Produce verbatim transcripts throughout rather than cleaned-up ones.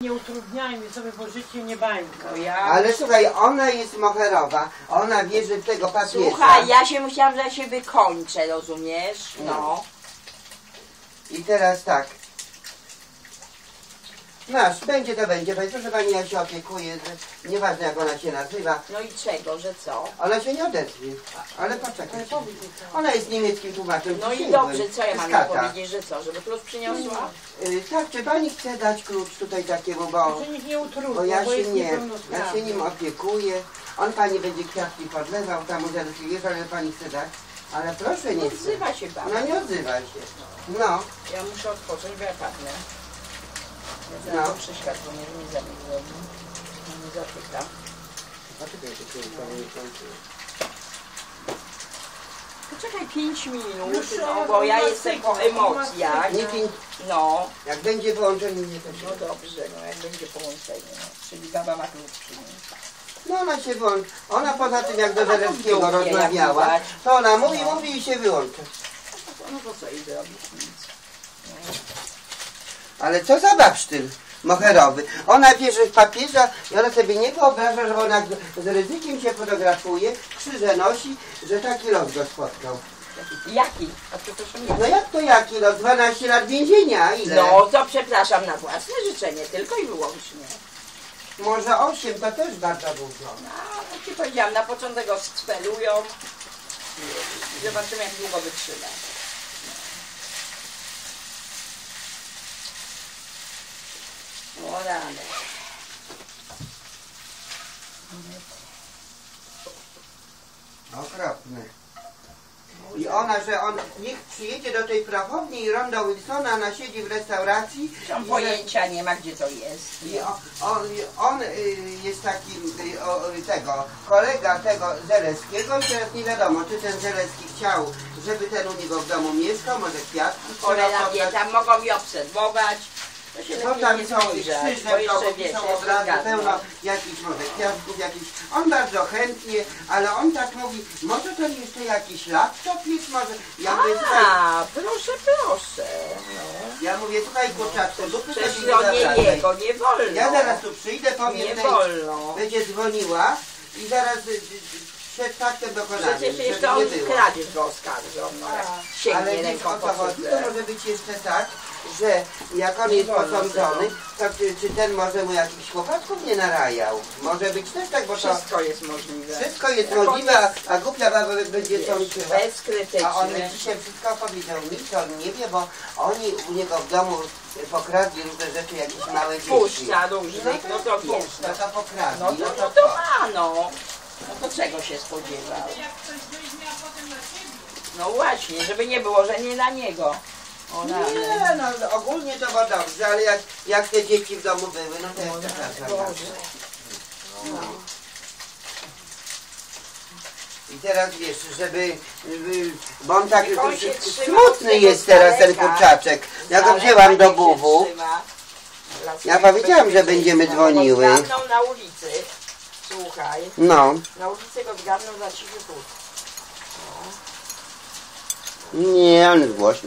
Nie utrudniajmy sobie, bo życie nie bańka. No ja... Ale słuchaj, ona jest moherowa, ona wierzy w tego papieża. Słuchaj, ja się musiałam, że ja się wykończę, rozumiesz? No. I teraz tak. Masz, będzie to będzie. Proszę pani, ja się opiekuję, że nieważne jak ona się nazywa. No i czego, że co? Ona się nie odezwie. Ale poczekaj. Ona jest niemieckim tłumaczem. No i dobrze, co ja mam jej powiedzieć, że co? Żeby klucz przyniosła? Yy, tak, czy pani chce dać klucz tutaj takiemu, bo, nikt nie utrudnia, bo ja bo się jest nie, ja się nim opiekuję. On pani będzie kwiatki podlewał, tam może wiesz, ale pani chce dać. Ale proszę nie Nie odzywa się baba. No nie odzywa się. No. Ja muszę odpocząć, bo ja padnę. Ja zaraz no. Przy światło nie, nie zabieg zrobię. Nie zapyta. Poczekaj pięć minut, no, bo ja jestem po emocjach. Nie pięć. No. Jak będzie połączenie, nie to się. No dobrze, no jak będzie połączenie. No. Czyli baba ma klucz przynieść. No ona się wyłączy. Ona poza tym jak do Żelewskiego rozmawiała, to ona mówi, no. mówi i się wyłącza. No to co jej zrobić? Nic. No. Ale co za babsztyl moherowy. Ona wierzy w papieża i ona sobie nie wyobraża, że ona z Rydzykiem się fotografuje, krzyże nosi, że taki los go spotkał. Jaki? A przepraszam, jaki? No jak to jaki los? dwanaście lat więzienia, ile? No to przepraszam na własne życzenie, tylko i wyłącznie. Może osiem, to też bardzo dużo. No, jak ci powiedziałam, na początek go stwelują i zobaczymy, jak długo wytrzyma. No rany. Okropne. I ona, że on niech przyjedzie do tej prachowni i Ronda Wilsona, ona siedzi w restauracji. Tam pojęcia nie ma, gdzie to jest. I on, on, on y, jest takim y, o, tego, kolega tego Zaleskiego i teraz nie wiadomo, czy ten Zaleski chciał, żeby ten u niego w domu mieszkał, może kwiatki. Cholera wie, tam mogą mi obserwować. To się Bo tam nie są spojrzeć, krzyże, bo jeszcze wiesz, są obrazy, pełno jakichś może kwiatków, jakichś. On bardzo chętnie, ale on tak mówi, może to jeszcze jakiś laptop jest, może. Ja mówię, słuchaj, A, proszę, proszę. No. ja mówię, słuchaj kurczaczku, dupy Przecież sobie no nie nie zawracaj. jego, nie wolno. Ja zaraz tu przyjdę, powiem, Nie tej- wolno. będzie dzwoniła i zaraz y, y, przed faktem dokonania. Przecież żeby jeszcze nie on było. kradzież go oskarżą, no jak Ale sięgnie wiesz, ręką o co po chodzi? cudze. To może być jeszcze tak, że jak on Nie jest wolno posądzony, tego. to czy, czy ten może mu jakichś chłopaczków nie narajał? Może być też tak, bo to Wszystko jest możliwe. wszystko jest Jak on możliwe, a, a głupia baba będzie Wiesz, sączyła. bezkrytyczny. A on mi dzisiaj wszystko powiedział, nic on nie wie, bo oni u niego w domu pokradli różne rzeczy, jakieś małe dzieci. Puszcza różnych, no to wiesz. No to pokradli. No to, no to ma, no. No to czego się spodziewał? No właśnie, żeby nie było, że nie na niego. O, Nie, no ogólnie to było dobrze, ale jak, jak te dzieci w domu były, no to jest taka sprawa. No. I teraz wiesz, żeby, żeby bo on tak On się trzyma smutny od jest tego teraz ten daleka. kurczaczek. Ja go Ale wzięłam do niech się buwu. trzyma. Dla Ja swojego powiedziałam, że bezpieczeństwa. będziemy Bo dzwoniły. go zgarną na ulicy. Słuchaj, No. na ulicy go zgarną za cichy chód. Nie, on jest głośny.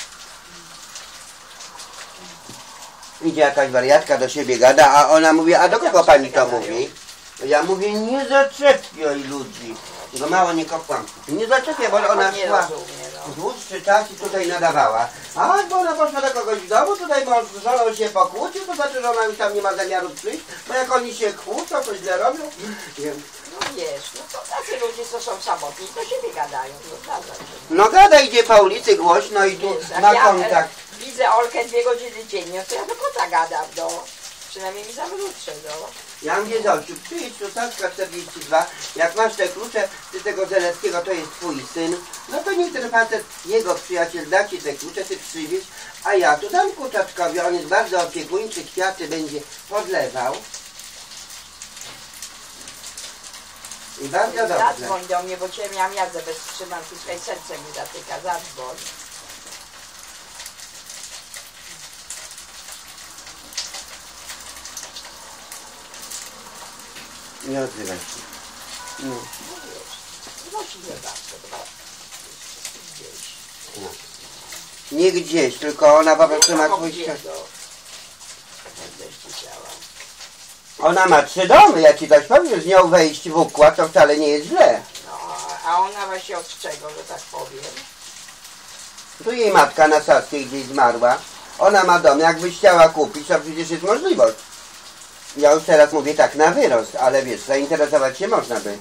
Idzie jakaś wariatka do siebie gada, a ona mówi, a do kogo pani to mówi? Ja mówię, nie zaczepiaj ludzi. Go mało nie kopłam. Nie zaczepiaj, bo ona nie szła rozumie, no. dłuższy czas i tutaj nadawała. A bo ona poszła do kogoś w domu, tutaj mąż z żoną się pokłócił, to znaczy, że ona już tam nie ma zamiaru przyjść, bo jak oni się kłócą, coś źle robią. No wiesz, no to tacy ludzie, co są samotni, to siebie gadają, no zgadza się. No gada, idzie po ulicy głośno i tu Wiesz, jak ma ja, kontakt. e, widzę Olkę dwie godziny dziennie, to ja do kota gadam, no. Przynajmniej mi zawrócę, no. Ja mówię, Zolciu, przyjdź tu, Saska czterdzieści dwa, jak masz te klucze, ty tego Zaleskiego, to jest twój syn, no to niech ten facet, jego przyjaciel da ci te klucze, ty przywieź, a ja tu dam kurczaczkowi, on jest bardzo opiekuńczy, kwiaty będzie podlewał. I bardzo dobrze. Zadzwoń do mnie, bo cię miałam jazdę bez trzymanki, słuchaj, serce mi zatyka, zadzwoń. Nie odzywaj się. No. Znosi nie zawsze, to gdzieś. No. Nie gdzieś, tylko ona po prostu ma swój świat. też chciała. Ona ma trzy domy, ja ci coś powiem, z nią wejść w układ to wcale nie jest źle. No, a ona właśnie od czego, że tak powiem? Tu jej matka na Saskiej gdzieś zmarła. Ona ma dom, jakbyś chciała kupić, to przecież jest możliwość. Ja już teraz mówię tak na wyrost, ale wiesz, zainteresować się można by.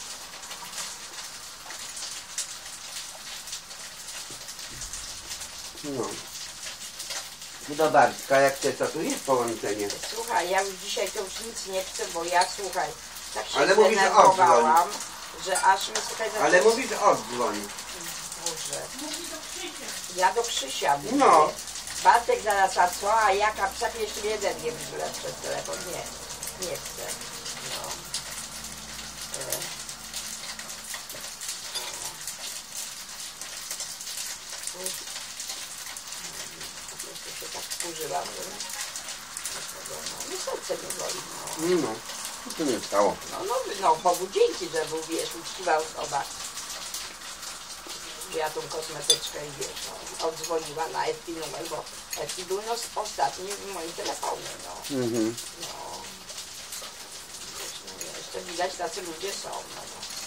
No. Do Bartka, jak chcesz, to tu jest połączenie. Słuchaj, ja już dzisiaj to już nic nie chcę, bo ja, słuchaj, tak się Ale mówisz, zdenerwowałam, że aż mi, słuchaj... Ale zaczęło- mówisz oddzwoń. Boże. Ja do Krzysia mówię. No. Bartek zaraz, a co? A jaka psa jeszcze jeden nie wyżyła przez telefon? Nie, nie chcę. No. E. Po prostu się tak wkurzyłam, że no serce mnie boli. No, No, co tu nie stało? no, no, no Bogu dzięki, że był, wiesz, uczciwa osoba. Że ja tą kosmetyczkę i wiesz, no, oddzwoniła na Efi numer, bo Efi był no, ostatni w moim telefonie, no. Mhm. No, wiesz, no, jeszcze widać, tacy ludzie są, no,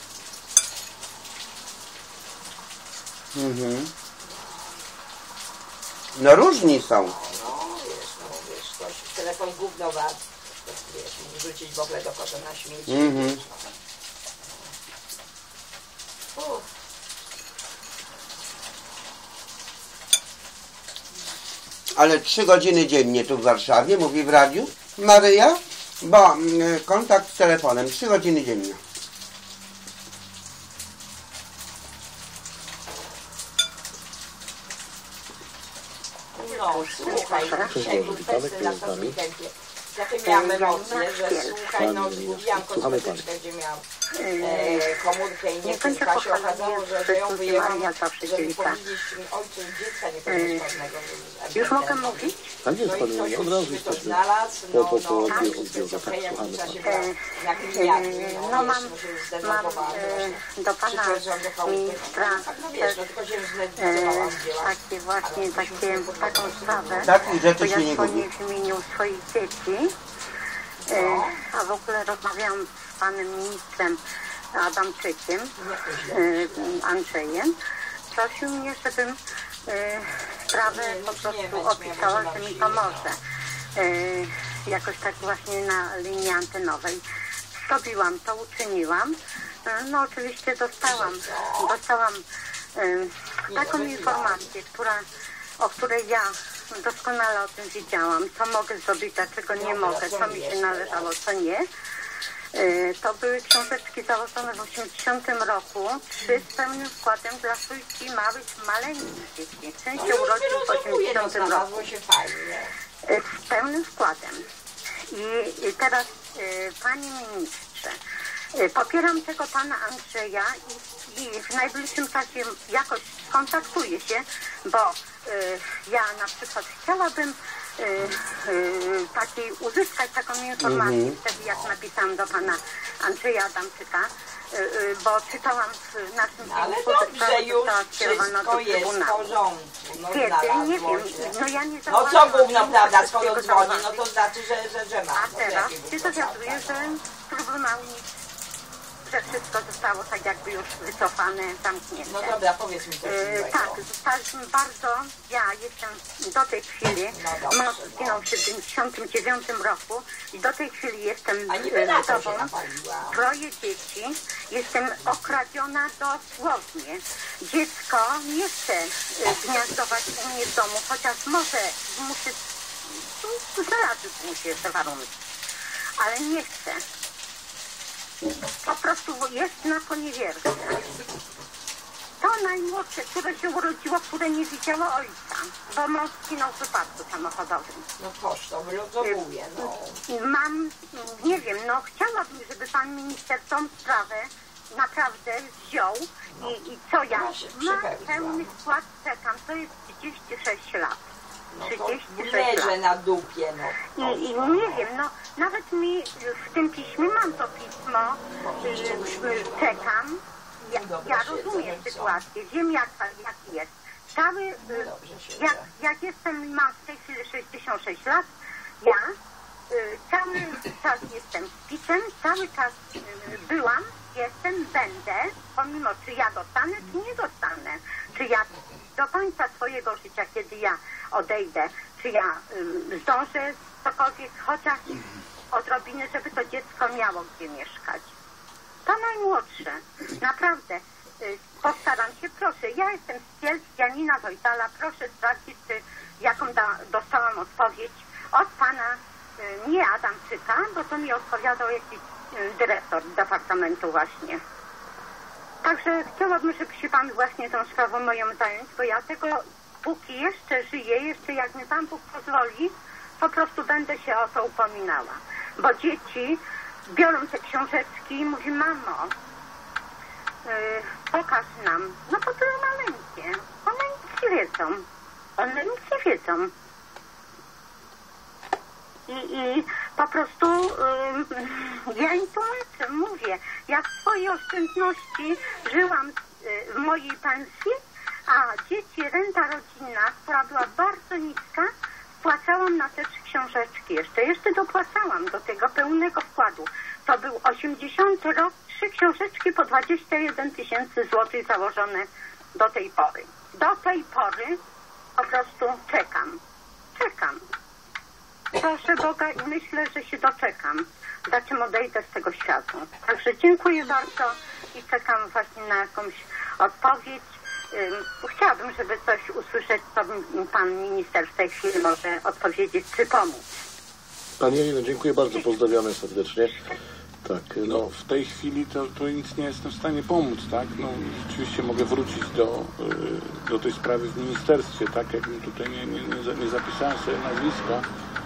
no. Mhm. No różni są. No, no, wiesz, no, wiesz, ktoś telefon gówno wart, to, wiesz, mógł rzucić w ogóle do kosza na śmieci, Mhm. wiesz, no. Uff. Ale trzy godziny dziennie tu w Warszawie, mówi w radiu Maryja, bo mm, kontakt z telefonem, trzy godziny dziennie. No, słuchaj, dzisiaj był festyn na tym weekendzie. Takie miałam emocje, że słuchaj, no zgubiłam kosmetyczkę, gdzie miałam e, komórkę i nie kilka się okazało, że, że ją wyjęłam, żeby powiedzieć ojcu i dziecka niepełnosprawnego. Już mogę mówić? A gdzie jest No pan i ktoś Od razu to jesteśmy znalazł, po, no, po no, połowie wszystko odbioru. jest okej, jak Słuchamy wrzuca pana. się na, na gliniaki, no, No wiesz, mam, no się mam zdenerwowałam, e, do pana ministra no wiesz, no tylko się e, zdenerwowałam, zdjęłam. takie właśnie takie, taką sprawę, Takich rzeczy bo ja się nie dzwonię gubi. w imieniu swoich dzieci, e, a w ogóle rozmawiałam z panem ministrem Adamczykiem, e, Andrzejem, prosił mnie, żebym e, sprawę po prostu opisała, że mi pomoże. E, jakoś tak właśnie na linii antenowej. Zrobiłam to, uczyniłam. E, no oczywiście dostałam, dostałam e, taką informację, która, o której ja doskonale o tym wiedziałam, co mogę zrobić, dlaczego nie mogę, co mi się należało, co nie. E, to były książeczki założone w osiemdziesiątym roku, trzy z pełnym wkładem dla trójki małych, maleńkich dzieci. Część się urodził w osiemdziesiątym roku. się fajnie. E, z pełnym wkładem. I, i teraz, e, panie ministrze, e, popieram tego pana Andrzeja i, i w najbliższym czasie jakoś skontaktuję się, bo e, ja na przykład chciałabym e, e, takiej, uzyskać taką informację, Mhm. wtedy jak napisałam do pana Andrzeja Adamczyka, e, e, bo czytałam w naszym Ale filmiku, że dobrze, sprawa już została skierowana wszystko do jest w Trybunału. porządku. No, Kiedy? Nie znalazło wiem, się. no ja nie No co zauważyłam, gówno, że prawda, muszę skoro tego dzwoni, no zauważyć. to znaczy, że, że, że ma. A No, teraz jakie się gówno, dowiaduję, że prawda, Trybunał nic, że wszystko zostało tak jakby już wycofane, zamknięte. no. No dobra, powiedz mi coś E, innego. tak, zostaliśmy bardzo, ja jestem do tej chwili, No dobrze, mąż no. zginął w siedemdziesiątym dziewiątym roku i do tej chwili jestem A niby e, na co się wdową, napaliła? troje dzieci, jestem okradziona dosłownie. Dziecko nie chce e, gniazdować u mnie w domu, chociaż może muszę, znalazły mu się te warunki, ale nie chce. Po prostu jest na poniewierce. To najmłodsze, które się urodziło, które nie widziało ojca, bo mąż zginął w wypadku samochodowym. No toż, to wyluzowuje, no. Mam, nie wiem, no chciałabym, żeby pan minister tą sprawę naprawdę wziął i, i co ja? No się Ma przypewniłam. pełny skład, czekam, to jest trzydzieści sześć lat. No to trzydzieści sześć leżę lat. na dupie, no. I, I nie wiem, no nawet mi w tym piśmie mam to pismo, y, y, czekam. Ja, Dobra, ja siedzę, rozumiem no i co? sytuację, wiem jak, jak jest. Cały, y, Dobrze siedzę. jak, jak jestem, mam w tej chwili sześćdziesiąt sześć lat, ja czas jestem spiczem, cały czas y, byłam, jestem, będę, pomimo czy ja dostanę, czy nie dostanę. Czy ja do końca swojego życia, kiedy ja odejdę, czy ja y, zdążę cokolwiek, chociaż odrobinę, żeby to dziecko miało gdzie mieszkać. To najmłodsze. Naprawdę. Y, postaram się, proszę. Ja jestem z Kielc, Janina Wojtala. Proszę sprawdzić, czy jaką da, dostałam odpowiedź od pana, y, nie Adamczyka, bo to mi odpowiadał jakiś y, dyrektor departamentu właśnie. Także chciałabym, żeby się pan właśnie tą sprawą moją zająć, bo ja tego, póki jeszcze żyję, jeszcze jak mi Pan Bóg pozwoli, po prostu będę się o to upominała. Bo dzieci biorą te książeczki i mówią, mamo, yy, pokaż nam. No to były maleńkie. One nic nie wiedzą. One nic nie wiedzą. I, i po prostu yy, ja im tłumaczę, mówię, ja w swojej oszczędności żyłam yy, w mojej pensji, a dzieci, renta rodzinna, która była bardzo niska, wpłacałam na te trzy książeczki jeszcze. Jeszcze dopłacałam do tego pełnego wkładu. To był osiemdziesiąty rok, trzy książeczki po dwadzieścia jeden tysięcy złotych założone do tej pory. Do tej pory po prostu czekam. Czekam. Proszę Boga i myślę, że się doczekam, za czym odejdę z tego świata. Także dziękuję bardzo i czekam właśnie na jakąś odpowiedź. Chciałabym, żeby coś usłyszeć, co pan minister w tej chwili może odpowiedzieć, czy pomóc. Pani Janino, dziękuję bardzo, pozdrawiamy serdecznie. Tak, no. No, w tej chwili to, to nic nie jestem w stanie pomóc, tak? No, oczywiście mogę wrócić do, do tej sprawy w ministerstwie, tak? Jakbym tutaj nie, nie, nie, nie zapisałem sobie nazwiska.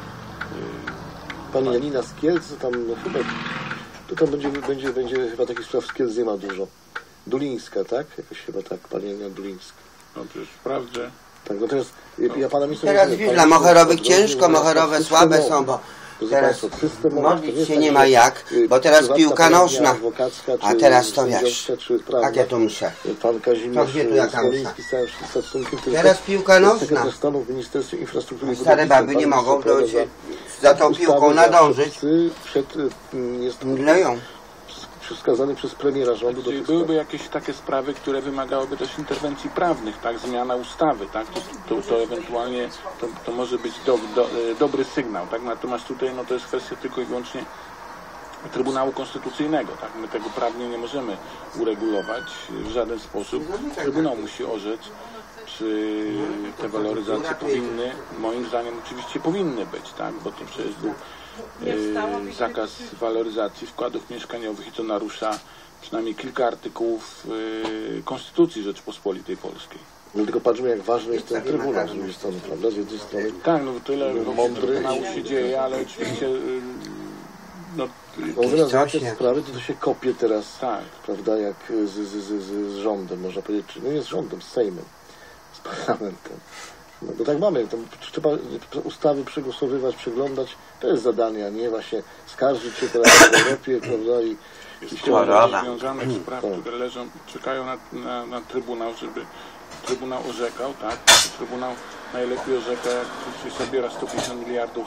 Pani Janina z Kielc, tam no, chyba, to tam będzie, będzie, będzie chyba takich spraw z Kielc nie ma dużo. Dulińska, tak? Jakoś chyba tak, pani Janina Dulińska. No przecież sprawdzę. Tak, no teraz ja pana ministra... Teraz wiesz, dla moherowych ciężko, moherowe słabe są, bo teraz modlić się nie ma jak, bo teraz piłka nożna, a teraz to wiesz, jak ja to muszę. Pan Kazimierz to gdzie tu jaka muszę? Teraz piłka nożna. Stanu w Ministerstwie Infrastruktury. Stare baby nie mogą za tą piłką nadążyć. Przed, jest Mdleją. Wskazany przez premiera rządu. Do byłyby jakieś takie sprawy, które wymagałyby też interwencji prawnych, tak, zmiana ustawy, tak, to, to, to ewentualnie to, to może być do, do, dobry sygnał, tak, natomiast tutaj no, to jest kwestia tylko i wyłącznie Trybunału Konstytucyjnego, tak, my tego prawnie nie możemy uregulować w żaden sposób. Trybunał musi orzec, czy te waloryzacje powinny, moim zdaniem oczywiście powinny być, tak, bo to przecież był Yy, zakaz waloryzacji wkładów mieszkaniowych i to narusza przynajmniej kilka artykułów yy, Konstytucji Rzeczypospolitej Polskiej. No tylko patrzmy, jak ważny jest ten Trybunał z drugiej strony, prawda? Z jednej strony tak, no tyle mądry Trybunału się dzieje, ale oczywiście yy, no, no teraz takie sprawy, to, to się kopie teraz, tak, prawda, jak z, z, z, z rządem, można powiedzieć, czy no nie z rządem, z Sejmem, z parlamentem. No bo tak mamy, tam trzeba ustawy przegłosowywać, przeglądać, to jest zadanie, a nie właśnie skarżyć się teraz w Europie, prawda, i... Jest wiele rozwiązanych spraw, które leżą, czekają na, na, na Trybunał, żeby Trybunał orzekał, tak? Trybunał najlepiej orzeka, jak ktoś zabiera sto pięćdziesiąt miliardów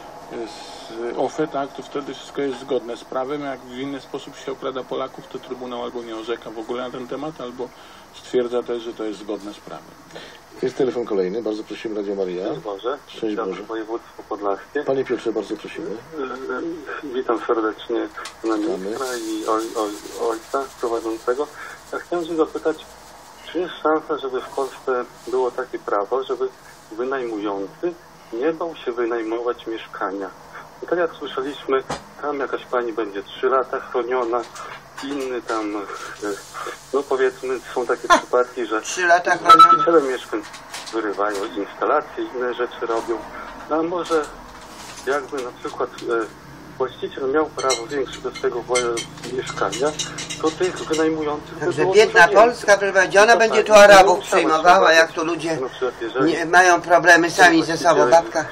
z O F E, tak? To wtedy wszystko jest zgodne z prawem, jak w inny sposób się okrada Polaków, to Trybunał albo nie orzeka w ogóle na ten temat, albo stwierdza też, że to jest zgodne z prawem. Jest telefon kolejny, bardzo prosimy, Radio Maria. Szczęść Boże. Szczęść Boże. Województwo Podlaskie. Panie Piotrze, bardzo prosimy. Witam serdecznie pana ministra i oj, oj, ojca prowadzącego. Ja chciałem się zapytać, czy jest szansa, żeby w Polsce było takie prawo, żeby wynajmujący nie bał się wynajmować mieszkania? I tak jak słyszeliśmy, tam jakaś pani będzie trzy lata chroniona, inny tam, no powiedzmy, są takie przypadki, że trzy lata właściciele mieszkań wyrywają instalacje, inne rzeczy robią. No a może jakby na przykład e, właściciel miał prawo większe do swojego mieszkania, to tych wynajmujących... Także biedna Polska, proszę, ona będzie tu Arabów przyjmowała, jak to ludzie nie, mają problemy sami ze sobą. Babka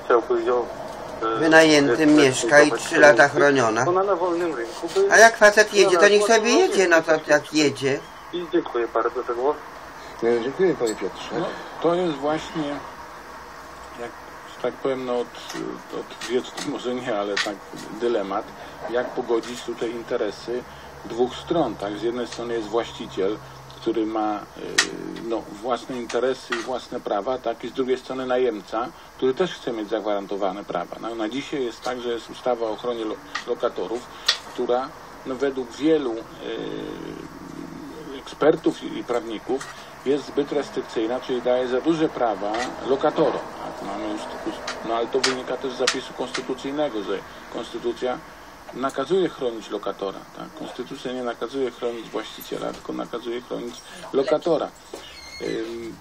wynajętym mieszka i trzy lata chroniona. A jak facet jedzie, to niech sobie jedzie, no to jak jedzie. I dziękuję bardzo za głos. Dziękuję, panie Piotrze. No, to jest właśnie, jak tak powiem, no od, od wiecznych może nie, ale tak dylemat, jak pogodzić tutaj interesy dwóch stron, tak? Z jednej strony jest właściciel, który ma no, własne interesy i własne prawa, tak? I z drugiej strony najemca, który też chce mieć zagwarantowane prawa. No, na dzisiaj jest tak, że jest ustawa o ochronie lo lokatorów, która no, według wielu yy, ekspertów i, i prawników jest zbyt restrykcyjna, czyli daje za duże prawa lokatorom. Tak? Mamy już, no ale to wynika też z zapisu konstytucyjnego, że konstytucja nakazuje chronić lokatora. Tak? Konstytucja nie nakazuje chronić właściciela, tylko nakazuje chronić lokatora. Ym,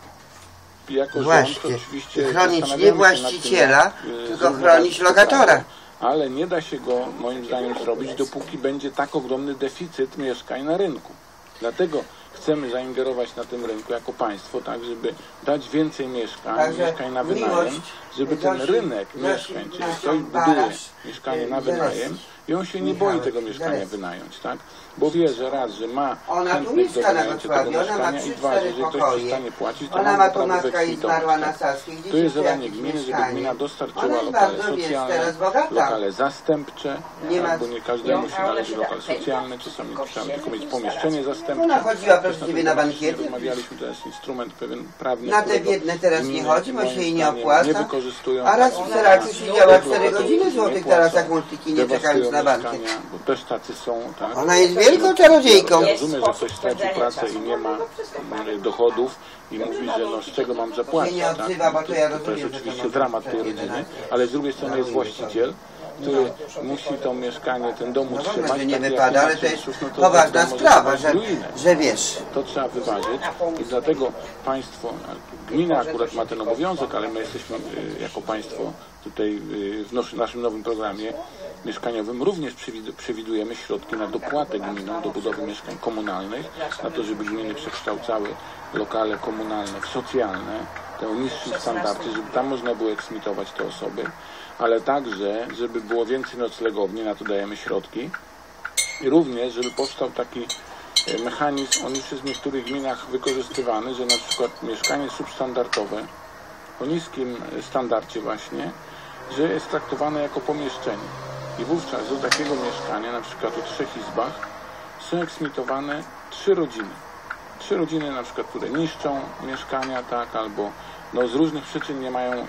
jako Właśnie, rząd oczywiście chronić nie właściciela, tym, jak, tylko chronić lokatora. Prawo, ale nie da się go moim zdaniem zrobić, dopóki będzie tak ogromny deficyt mieszkań na rynku. Dlatego chcemy zaingerować na tym rynku jako państwo, tak, żeby dać więcej mieszkań, Także mieszkań na wynajem, żeby ten rynek mieszkań, czyli ktoś buduje mieszkanie na wynajem i on się nie boi tego mieszkania wynająć, tak? Bo wie, że raz, że ma chętnych do wynajęcia tego mieszkania i dwa, że jeżeli ktoś przestanie płacić, to ma prawo wyeksmitować. To jest zadanie gminy, żeby gmina dostarczyła lokale socjalne, lokale zastępcze, tak, bo nie każdemu się należy lokal socjalny, czasami trzeba tylko mieć pomieszczenie zastępcze. Ona chodziła proszę ciebie na bankiety. Rozmawialiśmy, to jest instrument pewien prawny, na te biedne teraz nie chodzi, bo się jej nie opłaca. Nie wykorzystują. A raz w Seracu siedziała cztery godziny złotych teraz jak multiki, nie czekając na bankiet. Bo też tacy są, tak? Ona jest wielką czarodziejką. Rozumiem, że ktoś stracił pracę i nie ma dochodów i mówi, że no z czego mam zapłacić, nie odzywa, tak? bo to ja to, to jest rozumiem, oczywiście że to dramat tej rodziny, ale z drugiej strony jest właściciel, który musi to mieszkanie, ten dom No w ogóle, utrzymać. że nie tak wypada, jak ale to jest no to poważna może sprawa, że, ruinę. że wiesz. To trzeba wyważyć i dlatego państwo, gmina akurat ma ten obowiązek, ale my jesteśmy y, jako państwo tutaj y, w nos, naszym nowym programie mieszkaniowym również przewidujemy środki na dopłatę gminom do budowy mieszkań komunalnych, na to, żeby gminy przekształcały lokale komunalne w socjalne, te o niższym standardzie, żeby tam można było eksmitować te osoby, ale także, żeby było więcej noclegowni, na to dajemy środki i również, żeby powstał taki mechanizm, on już jest w niektórych gminach wykorzystywany, że na przykład mieszkanie substandardowe o niskim standardzie właśnie, że jest traktowane jako pomieszczenie i wówczas do takiego mieszkania, na przykład o trzech izbach, są eksmitowane trzy rodziny. Trzy rodziny na przykład, które niszczą mieszkania, tak, albo no, z różnych przyczyn nie mają,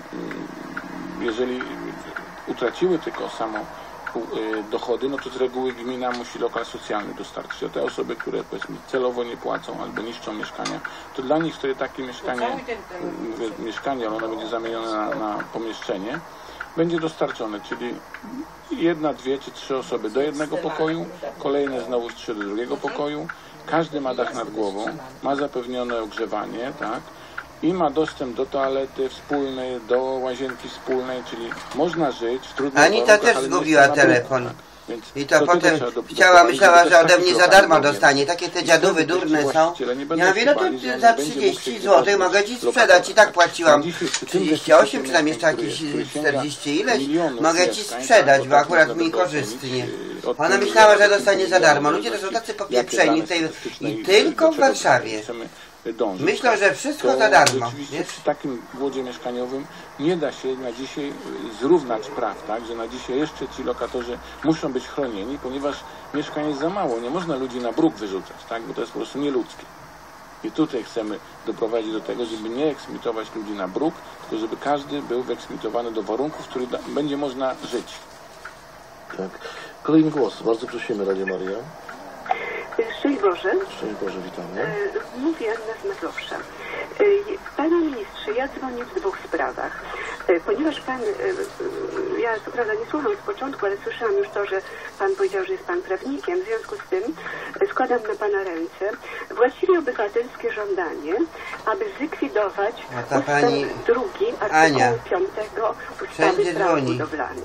jeżeli utraciły tylko samo dochody, no to z reguły gmina musi lokal socjalny dostarczyć. A te osoby, które powiedzmy celowo nie płacą albo niszczą mieszkania, to dla nich wtedy takie mieszkanie, mówię, mieszkanie, ale ono będzie zamienione na, na pomieszczenie, będzie dostarczone, czyli jedna, dwie czy trzy osoby do jednego pokoju, kolejne znowu trzy do drugiego pokoju, każdy ma dach nad głową, ma zapewnione ogrzewanie, tak, i ma dostęp do toalety wspólnej, do łazienki wspólnej, czyli można żyć w trudnych Anita warunkach, też zgubiła telefon. Tak. Więc I to do potem do, chciała, do, myślała, do, że ode mnie za darmo lokali dostanie. Takie te dziadówy durne są. Ja mówię, no to nie za trzydzieści złotych mogę ci sprzedać. I tak płaciłam trzydzieści osiem, czy tam jeszcze jakieś czterdzieści ileś. Mogę ci sprzedać, bo akurat mi korzystnie. Ona myślała, że dostanie za darmo. Ludzie to są tacy popieprzeni w tej, i tylko w Warszawie. Dążyć. Myślę, że wszystko to za darmo. Rzeczywiście przy takim głodzie mieszkaniowym nie da się na dzisiaj zrównać praw, tak? Że na dzisiaj jeszcze ci lokatorzy muszą być chronieni, ponieważ mieszkań jest za mało. Nie można ludzi na bruk wyrzucać, tak? Bo to jest po prostu nieludzkie. I tutaj chcemy doprowadzić do tego, żeby nie eksmitować ludzi na bruk, tylko żeby każdy był wyeksmitowany do warunków, w których będzie można żyć. Tak. Kolejny głos. Bardzo prosimy, Radio Maria. Szczęść Boże. Szczęść Boże, witamy. Mówię Anna z Mazowsza. Panie Ministrze, ja dzwonię w dwóch sprawach. Ponieważ Pan, ja co prawda nie słucham z początku, ale słyszałam już to, że Pan powiedział, że jest Pan prawnikiem. W związku z tym składam na Pana ręce właściwie obywatelskie żądanie, aby zlikwidować ustęp drugi artykułu piątego ustawy Prawo budowlane.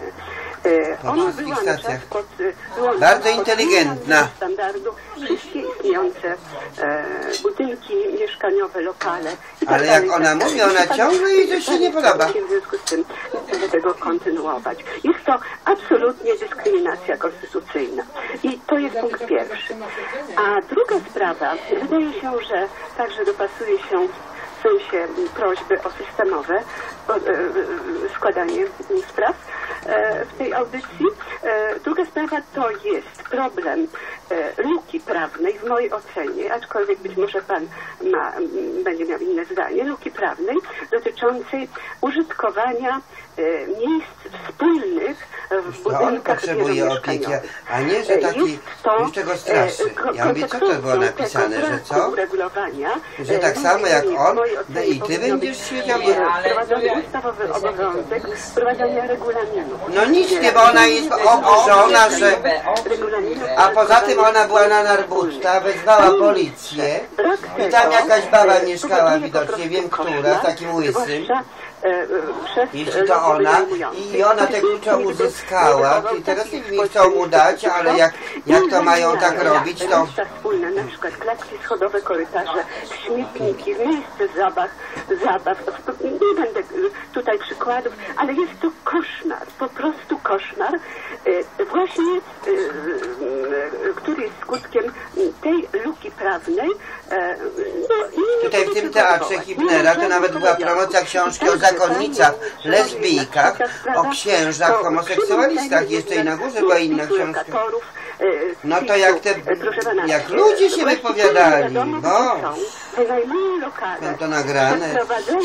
Ona była na czas pod bardzo inteligentna standardu wszystkie istniejące e, budynki mieszkaniowe, lokale. Ale jak ona mówi, ona ciągle jej to się nie podoba. W związku z tym nie chcę tego kontynuować. Jest to absolutnie dyskryminacja konstytucyjna. I to jest punkt pierwszy. A druga sprawa, wydaje się, że także dopasuje się w sensie prośby o systemowe o, e, składanie spraw e, w tej audycji. E, druga sprawa to jest problem e, luki prawnej w mojej ocenie, aczkolwiek być może pan ma, m, będzie miał inne zdanie, luki prawnej dotyczącej użytkowania e, miejsc wspólnych w To on budynkach potrzebuje opieki, a nie, że taki już tego straszy. Ja mówię, co to było napisane, że co? Że tak samo jak on, no i ty będziesz siedział. Wprowadzony ustawowy obowiązek wprowadzania regulaminu. No nic nie, bo ona jest oburzona, że... A poza tym ona była na Narbuta, wezwała policję i tam jakaś baba mieszkała widocznie, wiem która, z takim łysym. Jeśli to ona i ona te klucze uzyskała i teraz nie wiem, chcą mu dać, ale jak, jak to mają tak robić, to... Wspólne, na przykład klatki schodowe, korytarze, śmietniki, miejsce zabaw, zabaw. Nie będę tutaj przykładów, ale jest to koszmar, po prostu koszmar, właśnie który jest skutkiem tej luki prawnej. No, tutaj w tym teatrze Hibnera to nawet była promocja książki o zakonnicach, lesbijkach, o księżach, homoseksualistach. Jeszcze i na górze była inna książka. No to jak te, jak ludzie się wypowiadali, bo mam to nagrane.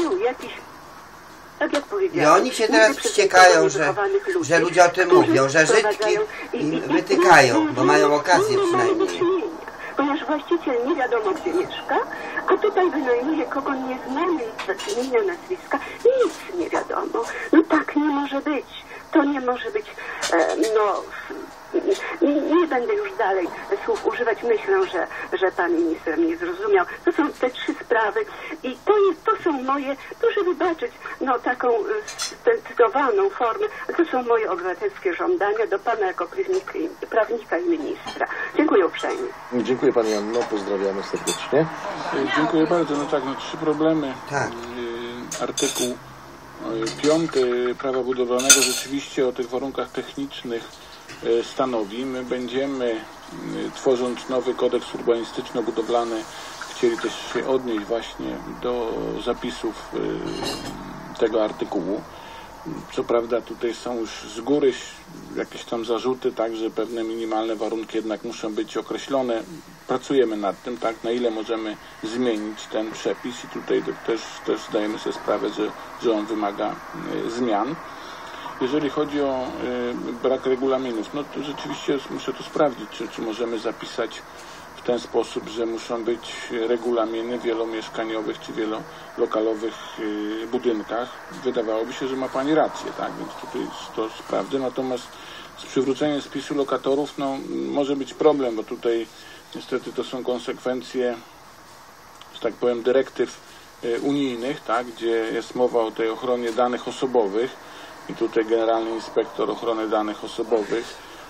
I oni się teraz wściekają, że, że ludzie o tym mówią, że Żydki im wytykają, bo mają okazję przynajmniej. Ponieważ właściciel nie wiadomo gdzie mieszka, a tutaj wynajmuje kogo nie znamy, imienia, nazwiska, nic nie wiadomo. No tak nie może być. To nie może być, e, no... Nie, nie będę już dalej słów używać. Myślę, że, że pan minister mnie zrozumiał. To są te trzy sprawy i to, jest, to są moje, proszę wybaczyć, no taką zdecydowaną formę, to są moje obywatelskie żądania do pana jako prawnika i ministra. Dziękuję uprzejmie. Dziękuję pani Anno, pozdrawiamy serdecznie. Dziękuję bardzo. No tak, no trzy problemy. Tak. Artykuł piąty prawa budowlanego rzeczywiście o tych warunkach technicznych stanowi. My będziemy, tworząc nowy kodeks urbanistyczno-budowlany, chcieli też się odnieść właśnie do zapisów tego artykułu. Co prawda tutaj są już z góry jakieś tam zarzuty, tak, że pewne minimalne warunki jednak muszą być określone. Pracujemy nad tym, tak, na ile możemy zmienić ten przepis i tutaj też, też zdajemy sobie sprawę, że, że on wymaga zmian. Jeżeli chodzi o y, brak regulaminów, no to rzeczywiście muszę to sprawdzić, czy, czy możemy zapisać w ten sposób, że muszą być regulaminy w wielomieszkaniowych czy wielolokalowych y, budynkach. Wydawałoby się, że ma pani rację, tak, więc tutaj to sprawdzę. Natomiast z przywróceniem spisu lokatorów, no może być problem, bo tutaj niestety to są konsekwencje, że tak powiem, dyrektyw y, unijnych, tak, gdzie jest mowa o tej ochronie danych osobowych. I tutaj Generalny Inspektor Ochrony Danych Osobowych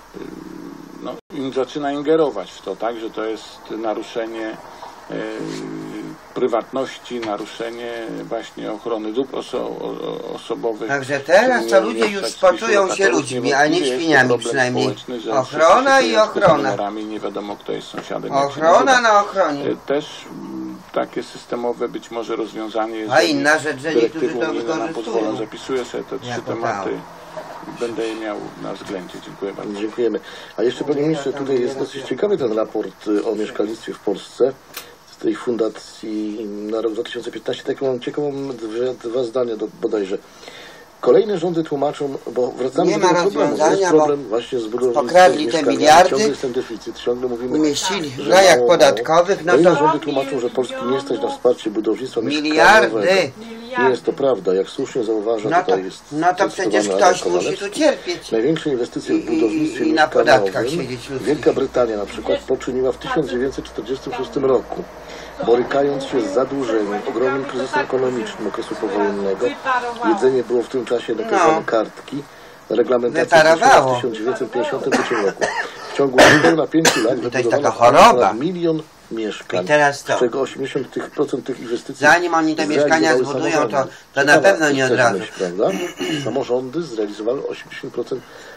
no, zaczyna ingerować w to, tak, że to jest naruszenie e, prywatności, naruszenie właśnie ochrony dóbr oso osobowych. Także teraz to ludzie już poczują się ludźmi, a nie świniami przynajmniej. Ochrona i ochrona. Nie wiadomo, kto jest sąsiadem. Ochrona na ochronie. Też takie systemowe być może rozwiązanie, a inna rzecz, że niektórzy to wykorzystują. Zapisuję sobie te trzy tematy. Będę je miał na względzie. Dziękuję bardzo. Dziękujemy. A jeszcze panie ministrze, tutaj jest dosyć ciekawy ten raport o mieszkalnictwie w Polsce z tej fundacji na rok dwa tysiące piętnasty. Tak mam ciekawą dwie, dwa zdania do, bodajże. Kolejne rządy tłumaczą, bo wracamy nie do tego problemu. To jest problem właśnie z budownictwem. Pokradli te miliardy, ciągle jest ten deficyt, ciągle mówimy, umieścili w rajach podatkowych. No Kolejne to... rządy tłumaczą, że Polski nie stać na wsparcie budownictwa miliardy. Nie jest to prawda, jak słusznie zauważa, no to, tutaj jest... No to przecież ktoś musi tu cierpieć. Największe inwestycje w budownictwie i, i na podatkach siedzieć ludzkich. Wielka Brytania na przykład poczyniła w tysiąc dziewięćset czterdziestym szóstym roku, borykając się z zadłużeniem, ogromnym kryzysem ekonomicznym okresu powojennego. Jedzenie było w tym czasie nakazywane no. kartki. Reglamentacja w tysiąc dziewięćset pięćdziesiątym trzecim roku. W ciągu na pięciu lat wybudowano milion mieszkań, z czego osiemdziesiąt procent tych inwestycji zanim oni te mieszkania zbudują, to, to na pewno nie od razu. Myśl, prawda? Samorządy zrealizowały osiemdziesiąt procent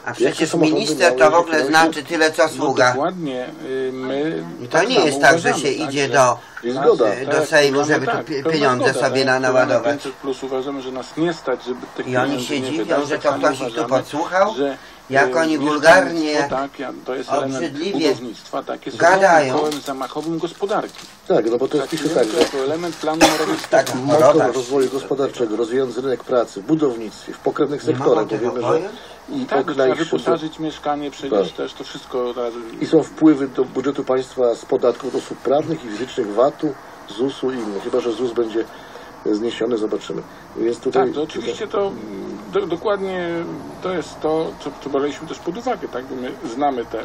A przecież minister to w ogóle znaczy tyle co sługa. No dokładnie, y, my... To tak nie samo jest tak, że uważamy, się tak, idzie że- do, Zgoda. do Sejmu, żeby tak, tu pi- pełna pieniądze zgoda, sobie tak, na, naładować. pięćset plus uważamy, że nas nie stać, żeby tych I oni pieniędzy się nie dziwią, wydać, że tak to samo ktoś ich tu uważamy, podsłuchał, że, jak y, oni mieszkalnictwo, wulgarnie, tak, ja- to jest element obrzydliwie budownictwa, takie gadają. kołem zamachowym gospodarki. Tak, no bo to jest pisze tak, że jako element planu moralistycznego. tak, motor morować. rozwoju gospodarczego, rozwijając rynek pracy, w budownictwie, w pokrewnych Nie sektorach, mogą bo tego wiemy, że pojąć? i Tak, od trzeba najszybciej- wyposażyć mieszkanie, przenieść Tak. też to wszystko razem. I są wpływy do budżetu państwa z podatków od osób prawnych i fizycznych, vatu, zusu i innych. Chyba że ZUS będzie zniesiony, zobaczymy. Więc tutaj... Tak, to oczywiście to do, dokładnie to jest to, co, co braliśmy też pod uwagę, tak? Bo my znamy te,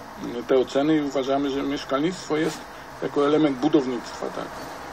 te oceny i uważamy, że mieszkalnictwo jest jako element budownictwa, tak?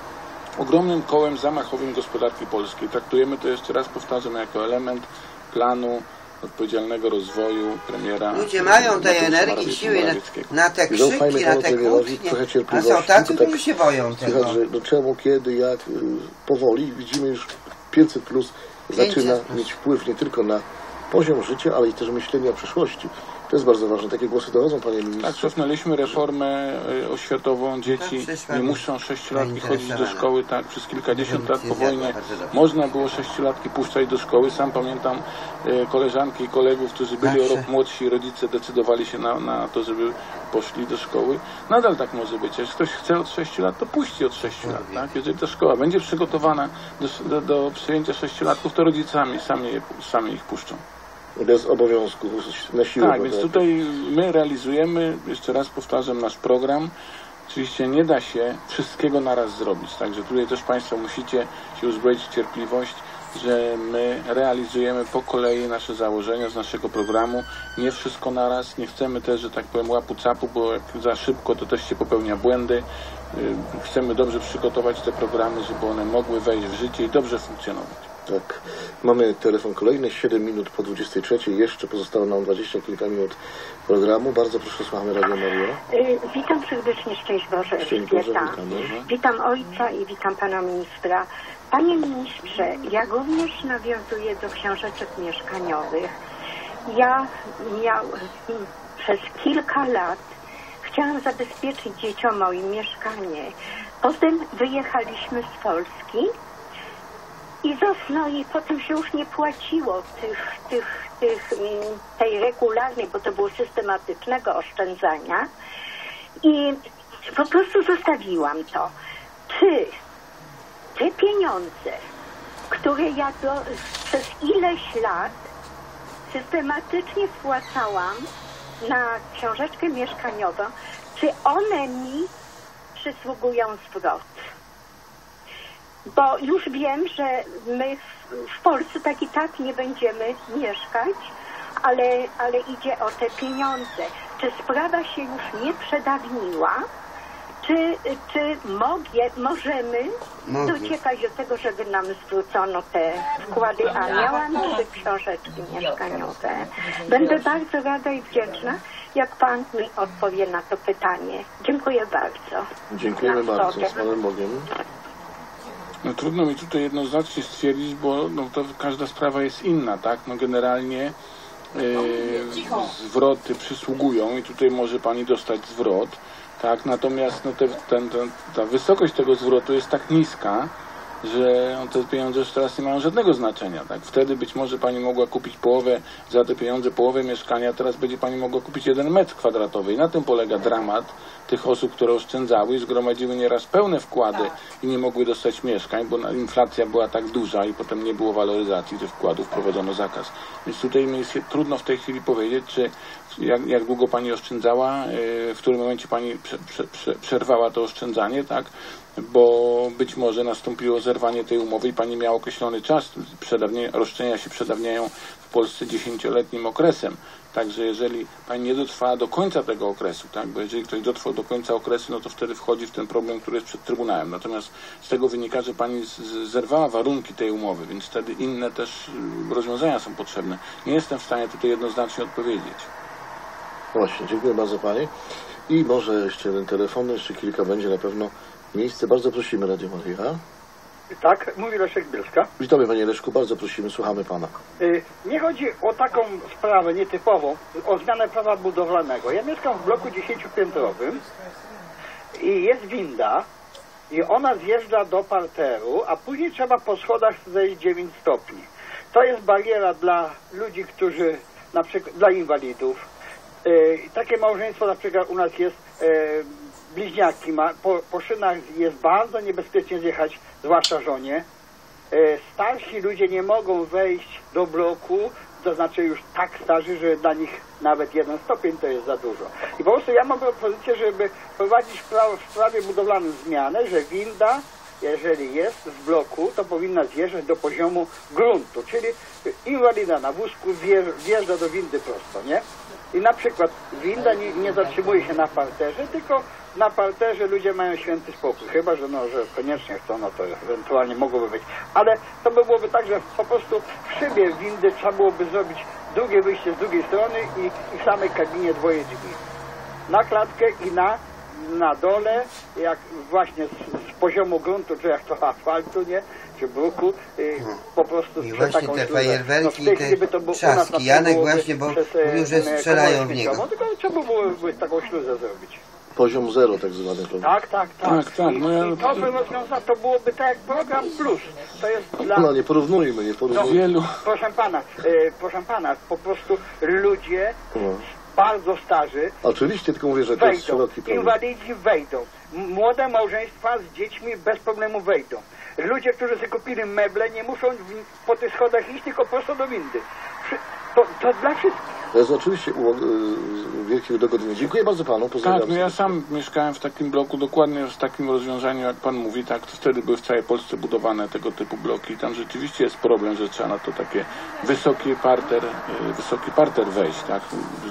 Ogromnym kołem zamachowym gospodarki polskiej. Traktujemy to, jeszcze raz powtarzam, jako element planu odpowiedzialnego rozwoju premiera. Ludzie mają tej Mateusza energii, Morawieckiego. siły na, na te Zaufajmy krzyki, na panu te premierowi, kłótnie, trochę a są cierpliwości, tacy, tak którzy się boją tego. Słychać, że no czemu, kiedy, jak, y, powoli widzimy już pięćset plus zaczyna pięćset plus. mieć wpływ nie tylko na poziom życia, ale i też myślenia o przyszłości. To jest bardzo ważne. Takie głosy dochodzą, panie Tak, ministrze. cofnęliśmy reformę y, oświatową. Dzieci Tak, przyszła nie mi muszą sześciolatki chodzić do zainteresowana. szkoły, tak, przez kilkadziesiąt lat po Decyzja wojnie była bardzo dobra. można było sześciolatki puszczać do szkoły. Sam pamiętam y, koleżanki i kolegów, którzy byli o Zawsze. rok młodsi, rodzice decydowali się na, na to, żeby poszli do szkoły. Nadal tak może być. Jak ktoś chce od sześciu lat, to puści od sześciu lat. Tak? Jeżeli ta szkoła będzie przygotowana do, do, do przyjęcia sześciolatków, to rodzicami sami, je, sami ich puszczą. Bez obowiązku, na siłę. Tak, bo więc tak. tutaj my realizujemy, jeszcze raz powtarzam, nasz program. Oczywiście nie da się wszystkiego naraz zrobić, także tutaj też Państwo musicie się uzbroić w cierpliwość, że my realizujemy po kolei nasze założenia z naszego programu. Nie wszystko naraz, nie chcemy też, że tak powiem, łapu capu, bo jak za szybko to też się popełnia błędy. Yy, Chcemy dobrze przygotować te programy, żeby one mogły wejść w życie i dobrze funkcjonować. Tak. Mamy telefon kolejny, siedem minut po dwudziestej trzeciej. Jeszcze pozostało nam dwadzieścia kilka minut programu. Bardzo proszę, słuchamy Radio Maria. Y, Witam serdecznie, szczęść Boże, Szczęść Boże, Elżbieta. witamy. Witam ojca i witam pana ministra. Panie ministrze, ja również nawiązuję do książeczek mieszkaniowych. Ja miał, przez kilka lat chciałam zabezpieczyć dzieciom moim mieszkanie. Potem wyjechaliśmy z Polski i zasno i potem się już nie płaciło tych, tych, tych, mm, tej regularnej, bo to było systematycznego oszczędzania. I po prostu zostawiłam to. Czy te pieniądze, które ja do, przez ileś lat systematycznie wpłacałam na książeczkę mieszkaniową, czy one mi przysługują zwrot? Bo już wiem, że my w, w Polsce tak i tak nie będziemy mieszkać, ale, ale idzie o te pieniądze. Czy sprawa się już nie przedawniła? Czy, czy mogę, możemy Mogę. dociekać do tego, żeby nam zwrócono te wkłady, a miałam trzy książeczki mieszkaniowe. Będę bardzo rada i wdzięczna, jak pan mi odpowie na to pytanie. Dziękuję bardzo. Dziękujemy Na bardzo. zdrowie. Z Panem Bogiem. No trudno mi tutaj jednoznacznie stwierdzić, bo no, to każda sprawa jest inna, tak? No generalnie yy, zwroty przysługują i tutaj może pani dostać zwrot, tak? Natomiast no, te, ten, ten, ta wysokość tego zwrotu jest tak niska, że no, te pieniądze już teraz nie mają żadnego znaczenia, tak? Wtedy być może pani mogła kupić połowę, za te pieniądze połowę mieszkania, teraz będzie pani mogła kupić jeden metr kwadratowy i na tym polega dramat tych osób, które oszczędzały i zgromadziły nieraz pełne wkłady i nie mogły dostać mieszkań, bo inflacja była tak duża i potem nie było waloryzacji tych wkładów, wprowadzono zakaz. Więc tutaj mi jest trudno w tej chwili powiedzieć, czy jak, jak długo pani oszczędzała, w którym momencie pani prze, prze, prze, przerwała to oszczędzanie, tak? Bo być może nastąpiło zerwanie tej umowy i pani miała określony czas. Przedawnienia, roszczenia się przedawniają w Polsce dziesięcioletnim okresem. Także jeżeli pani nie dotrwała do końca tego okresu, tak, bo jeżeli ktoś dotrwał do końca okresu, no to wtedy wchodzi w ten problem, który jest przed Trybunałem. Natomiast z tego wynika, że pani z, z, zerwała warunki tej umowy, więc wtedy inne też y, rozwiązania są potrzebne. Nie jestem w stanie tutaj jednoznacznie odpowiedzieć. Właśnie, dziękuję bardzo pani. I może jeszcze jeden telefon, jeszcze kilka będzie na pewno miejsce. Bardzo prosimy, Radio Maria. Tak, mówi Leszek Bielska. Witamy panie Leszku, bardzo prosimy, słuchamy pana. Y, Nie chodzi o taką sprawę nietypową, o zmianę prawa budowlanego. Ja mieszkam w bloku dziesięciopiętrowym i jest winda i ona zjeżdża do parteru, a później trzeba po schodach zejść dziewięć stopni. To jest bariera dla ludzi, którzy, na przykład dla inwalidów. Y, Takie małżeństwo na przykład u nas jest, y, bliźniaki ma, po, po szynach jest bardzo niebezpiecznie zjechać, zwłaszcza żonie. Starsi ludzie nie mogą wejść do bloku, to znaczy już tak starzy, że dla nich nawet jeden stopień to jest za dużo. I po prostu ja mam propozycję, żeby prowadzić w sprawie budowlanej zmianę, że winda, jeżeli jest w bloku, to powinna zjeżdżać do poziomu gruntu, czyli inwalida na wózku wjeżdża do windy prosto, nie? I na przykład winda nie, nie zatrzymuje się na parterze, tylko na parterze ludzie mają święty spokój. Chyba, że, no, że koniecznie chcą, no to ewentualnie mogłoby być. Ale to by byłoby tak, że po prostu w szybie windy trzeba byłoby zrobić drugie wyjście z drugiej strony i, i w samej kabinie dwoje drzwi. Na klatkę i na, na dole, jak właśnie z, z poziomu gruntu, czy jak to asfaltu, nie? Czy bruku, y, po prostu I właśnie taką te śluzę. fajerwerki No, i te to było, trzaski. Janek właśnie, bo przez, mówił, że strzelają w niego. Tylko trzeba byłoby taką śluzę zrobić. Poziom zero tak zwany. Prawda? Tak, tak, tak. Tak, tak, I, no ja- i to by rozwiązać, to byłoby tak jak program plus. To jest dla... No nie porównujmy, nie No, porównujmy. Wielu. proszę pana, e, proszę pana, po prostu ludzie No. bardzo starzy Oczywiście, tylko mówię, że to jest wejdą, szeroki problem. inwalidzi wejdą, M- młode małżeństwa z dziećmi bez problemu wejdą. Ludzie, którzy sobie kupili meble, nie muszą w, po tych schodach iść, tylko prosto do windy. Przy, to, to dla wszystkich. To jest oczywiście u, y, wielkie udogodnienie. Dziękuję bardzo panu, pozdrawiam. Tak, no ja serdecznie. sam mieszkałem w takim bloku, dokładnie z takim rozwiązaniem, jak pan mówi, tak, to wtedy były w całej Polsce budowane tego typu bloki. Tam rzeczywiście jest problem, że trzeba na to takie wysoki parter, y, wysoki parter wejść, tak.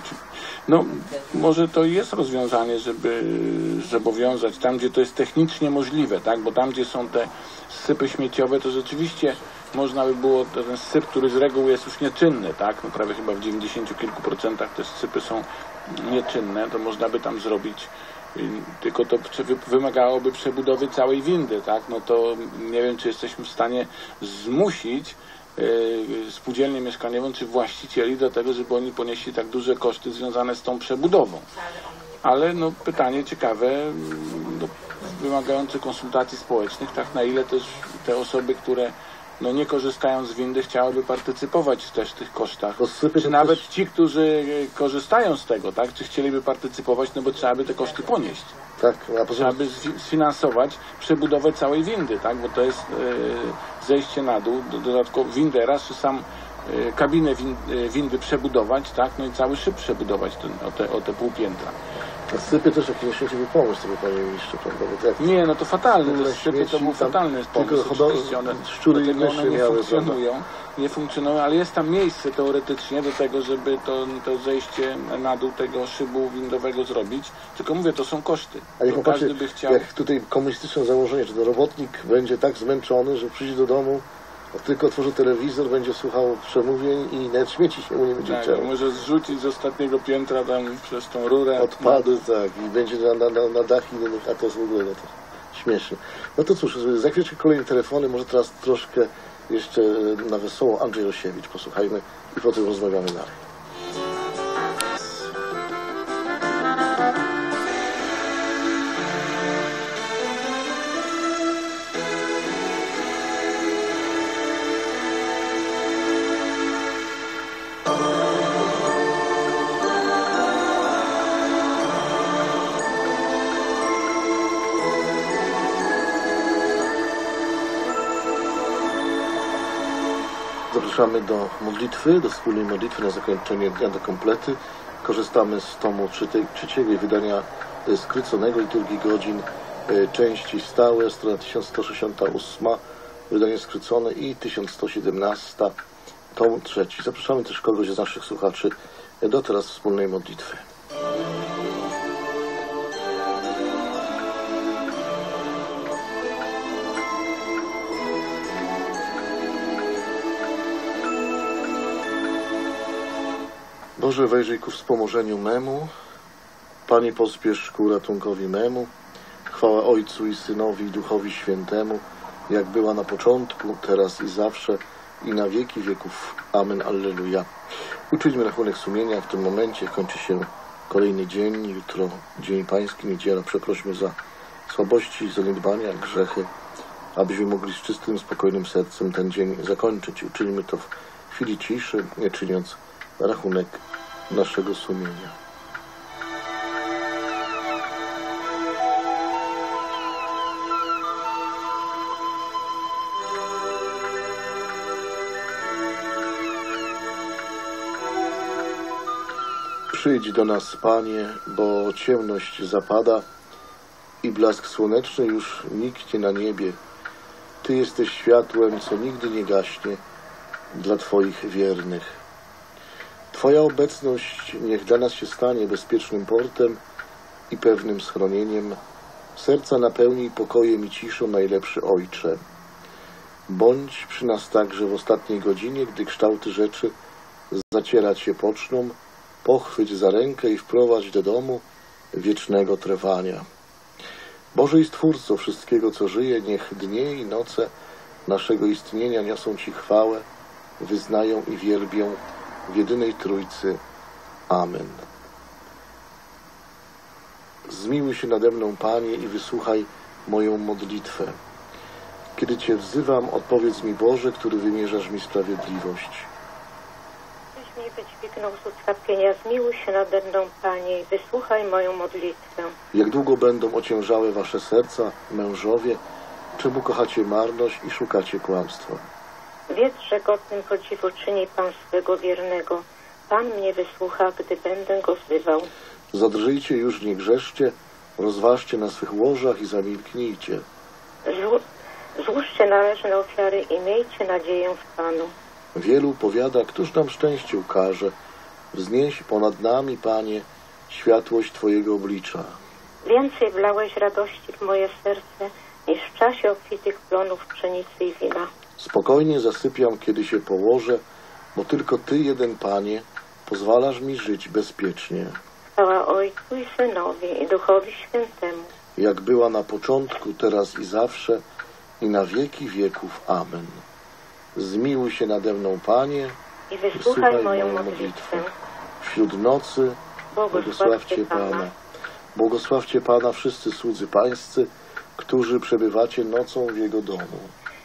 No, może to jest rozwiązanie, żeby zobowiązać tam, gdzie to jest technicznie możliwe, tak, bo tam, gdzie są te sypy śmieciowe, to rzeczywiście można by było ten syp, który z reguły jest już nieczynny, tak, no prawie chyba w dziewięćdziesięciu kilku procentach te sypy są nieczynne, to można by tam zrobić, tylko to wymagałoby przebudowy całej windy, tak, no to nie wiem, czy jesteśmy w stanie zmusić yy, spółdzielnię mieszkaniową, czy właścicieli do tego, żeby oni ponieśli tak duże koszty związane z tą przebudową. Ale no pytanie ciekawe, no, wymagające konsultacji społecznych, tak na ile też te osoby, które no nie korzystają z windy, chciałyby partycypować też w tych kosztach. Czy nawet ci, którzy korzystają z tego, tak, czy chcieliby partycypować, no bo trzeba by te koszty ponieść. Tak, a poza... Trzeba by sfinansować przebudowę całej windy, tak, bo to jest e, zejście na dół, dodatkowo windę raz, czy sam e, kabinę win, e, windy przebudować, tak, no i cały szyb przebudować ten, o, te, o te pół piętra. A sypy też jakiś niesięciowy pomysł sobie, panie ministrze, prawda? Bo tak, Nie, no to fatalny, to, śmieci, sypy, to był tam fatalny pomysł. tylko chodo- Oczywiście one, szczury i dlatego one myszy nie miały, funkcjonują, nie funkcjonują, ale jest tam miejsce teoretycznie do tego, żeby to, to zejście na dół tego szybu windowego zrobić. Tylko mówię, to są koszty. A jak To popatrzcie, każdy by chciał. jak tutaj komunistyczne założenie, że to robotnik będzie tak zmęczony, że przyjdzie do domu, a tylko otworzy telewizor, będzie słuchał przemówień i nawet śmieci się mu nie będzie Tak, chciało. może zrzucić z ostatniego piętra tam przez tą rurę. Odpady, tak, i będzie na, na, na, na dach innych, a to jest w ogóle no to śmieszne. No to cóż, za chwileczkę kolejne telefony, może teraz troszkę jeszcze na wesoło Andrzej Rosiewicz, posłuchajmy i potem rozmawiamy dalej. Zapraszamy do modlitwy, do wspólnej modlitwy na zakończenie dnia do komplety. Korzystamy z tomu trzeciego wydania skróconego liturgii godzin, części stałe, strona tysiąc sto sześćdziesiąta ósma, wydanie skrócone i tysiąc sto siedemnaście, tom trzeci. Zapraszamy też kogoś z naszych słuchaczy do teraz wspólnej modlitwy. Boże, wejrzyj ku wspomożeniu memu, Panie, pospiesz ku ratunkowi memu, chwała Ojcu i Synowi i Duchowi Świętemu, jak była na początku, teraz i zawsze, i na wieki wieków. Amen. Alleluja. Uczyńmy rachunek sumienia. W tym momencie kończy się kolejny dzień. Jutro Dzień Pański, niedziela. Przeprośmy za słabości, zaniedbania, grzechy, abyśmy mogli z czystym, spokojnym sercem ten dzień zakończyć. Uczyńmy to w chwili ciszy, nie czyniąc rachunek naszego sumienia. Przyjdź do nas, Panie, bo ciemność zapada i blask słoneczny już niknie na niebie. Ty jesteś światłem, co nigdy nie gaśnie dla Twoich wiernych. Twoja obecność niech dla nas się stanie bezpiecznym portem i pewnym schronieniem. Serca napełnij pokojem i ciszą, najlepszy Ojcze. Bądź przy nas także w ostatniej godzinie, gdy kształty rzeczy zacierać się poczną. Pochwyć za rękę i wprowadź do domu wiecznego trwania. Boże i Stwórco wszystkiego, co żyje, niech dnie i noce naszego istnienia niosą Ci chwałę, wyznają i wielbią w jedynej Trójcy. Amen. Zmiłuj się nade mną, Panie, i wysłuchaj moją modlitwę. Kiedy Cię wzywam, odpowiedz mi, Boże, który wymierzasz mi sprawiedliwość. Byś mnie wydźwignął z utrapienia, zmiłuj się nade mną, Panie, i wysłuchaj moją modlitwę. Jak długo będą ociężałe wasze serca, mężowie, czemu kochacie marność i szukacie kłamstwa? Wiedz, że godnym podziwu czyni Pan swego wiernego. Pan mnie wysłucha, gdy będę Go wzywał. Zadrżyjcie już, nie grzeszcie, rozważcie na swych łożach i zamilknijcie. Zł Złóżcie należne ofiary i miejcie nadzieję w Panu. Wielu powiada, któż nam szczęście ukaże. Wznieś ponad nami, Panie, światłość Twojego oblicza. Więcej wlałeś radości w moje serce, niż w czasie obfitych plonów pszenicy i wina. Spokojnie zasypiam, kiedy się położę, bo tylko Ty, jeden Panie, pozwalasz mi żyć bezpiecznie. Chwała Ojcu i Synowi i Duchowi Świętemu. Jak była na początku, teraz i zawsze, i na wieki wieków. Amen. Zmiłuj się nade mną, Panie, i wysłuchaj moją modlitwę. Wśród nocy błogosławcie Pana. Błogosławcie Pana wszyscy słudzy Pańscy, którzy przebywacie nocą w Jego domu.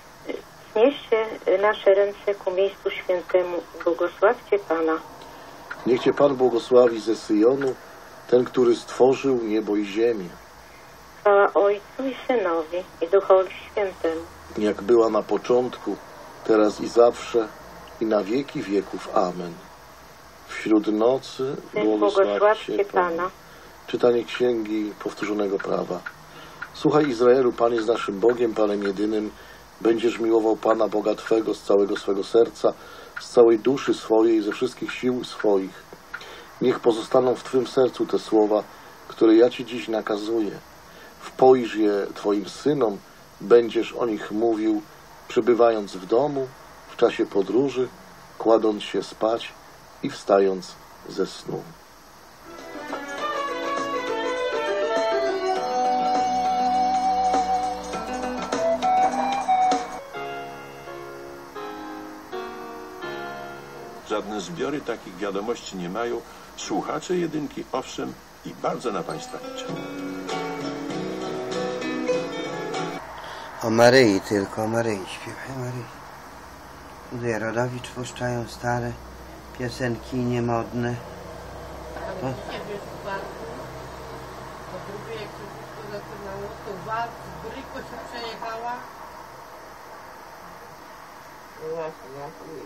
Znieście nasze ręce ku miejscu świętemu. Błogosławcie Pana. Niech Cię Pan błogosławi ze Syjonu, ten, który stworzył niebo i ziemię. Chwała Ojcu i Synowi i Duchowi Świętemu. Jak była na początku, teraz i zawsze, i na wieki wieków. Amen. Wśród nocy błogosławcie Pana. Czytanie Księgi Powtórzonego Prawa. Słuchaj, Izraelu, Pan jest naszym Bogiem, Panem jedynym. Będziesz miłował Pana Boga Twego z całego swego serca, z całej duszy swojej, ze wszystkich sił swoich. Niech pozostaną w Twym sercu te słowa, które ja Ci dziś nakazuję. Wpoisz je Twoim synom, będziesz o nich mówił, przebywając w domu, w czasie podróży, kładąc się spać i wstając ze snu. Żadne zbiory takich wiadomości nie mają. Słuchacze jedynki, owszem, i bardzo na Państwa liczę. O Maryi tylko, o Maryi, śpiewaj Maryi. Tu Jarodowicz puszczają stare piosenki niemodne. Ale nie wiesz, bardzo. Po drugie, jak się wszystko zaczynało, to walc z Bryko się przejechała. No właśnie, ja powiem.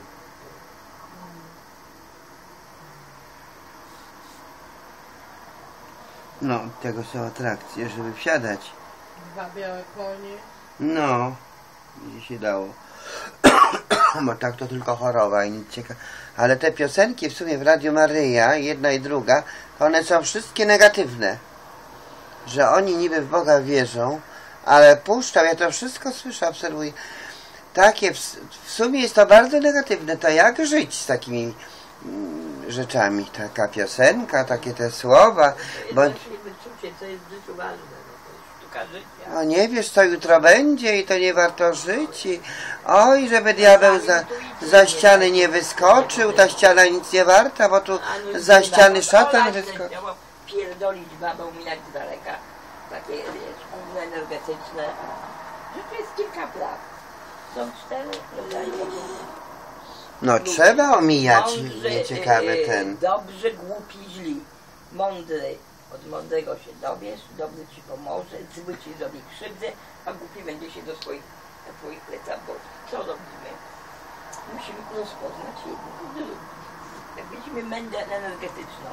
No, tego są atrakcje, żeby wsiadać. Dwa białe konie. No, gdzie się dało. Bo tak to tylko choroba i nic ciekawe. Ale te piosenki w sumie w Radiu Maryja, jedna i druga, to one są wszystkie negatywne. Że oni niby w Boga wierzą, ale puszczał, ja to wszystko słyszę, obserwuję. Takie, w, w sumie jest to bardzo negatywne. To jak żyć z takimi mm, rzeczami? Taka piosenka, takie te słowa. Bo... Wyczucie, co jest w życiu ważne. No to już sztuka życia. No nie wiesz, co jutro będzie i to nie warto żyć. I... Oj, żeby diabeł za, za ściany nie wyskoczył, ta ściana nic nie warta, bo tu za ściany szatan wyskoczył. Pierdolić babą minać z daleka. Takie, wiesz, gówno energetyczne. Życie jest kilka praw. Są cztery rodzaje. No trzeba omijać Mądrzy, nieciekawy ten. Dobrzy, głupi, źli. Mądry, od mądrego się dowiesz, dobry ci pomoże, zły ci zrobi krzywdę, a głupi będzie się do swoich, do swoich plecach, bo co robimy? Musimy rozpoznać jedno i drugie. Jak widzimy mędę energetyczną.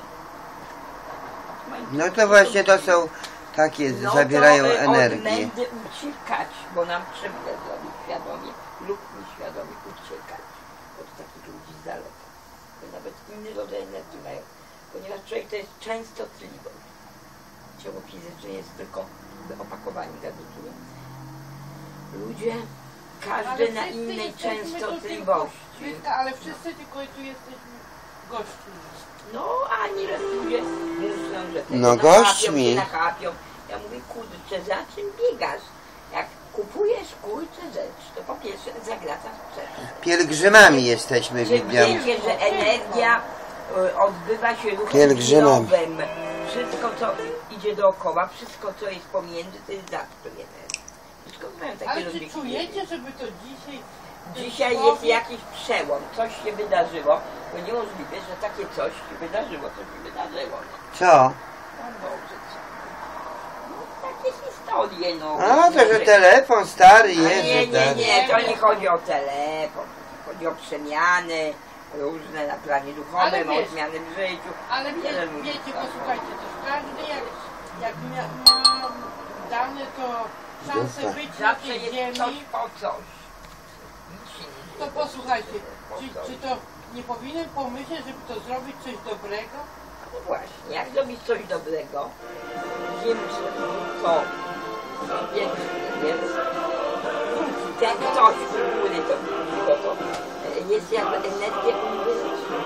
No to właśnie to są takie, no zabierają to energię. od mędy uciekać, bo nam krzywdę zrobi świadomie lub nieświadomie uciekać od takich ludzi z daleka. Bo nawet inny rodzaj energii mają. Ponieważ człowiek to jest częstotliwość. Ciało fizyczne jest tylko opakowanie gazytu. Ludzie, każdy na innej częstotliwości. Tylko, ale wszyscy tylko tu jesteśmy gośćmi. No, a nieraz ludzie myślą, że tego no gośćmi. nachapią. Ja mówię, kurczę, za czym biegasz? Jak kupujesz kurczę rzecz, to po pierwsze zagracasz przed. Pielgrzymami jesteśmy, Czy widziałem. wiecie, że energia odbywa się ruchem Pielgrzymem. chwilowym. Wszystko, co idzie dookoła, wszystko, co jest pomiędzy, to jest zastój energii. Wszystko mają takie Ale rozbiegi. czy czujecie, żeby to dzisiaj... Dzisiaj jest jakiś przełom, coś się wydarzyło, bo niemożliwe, że takie coś się wydarzyło, co się wydarzyło. Co? No Boże, co? No takie historie, no. A, to że telefon stary A jest. nie, nie, tak. nie, to nie chodzi o telefon, chodzi o przemiany różne na planie duchowym, o zmiany w życiu. Ale wie, Wiele ludzi wiecie, tak. posłuchajcie, to każdy jak, jak mia, ma dane to szansę Jasne. być na Zawsze tej jest ziemi, coś po coś. Nic się nie to dzieje. posłuchajcie, Po czy, coś. czy to nie powinien pomyśleć, żeby to zrobić coś dobrego? No właśnie, jak zrobić coś dobrego, wiemy, że to większy jest. Ten ktoś u góry to to, to jest jakby energia uniwersalna.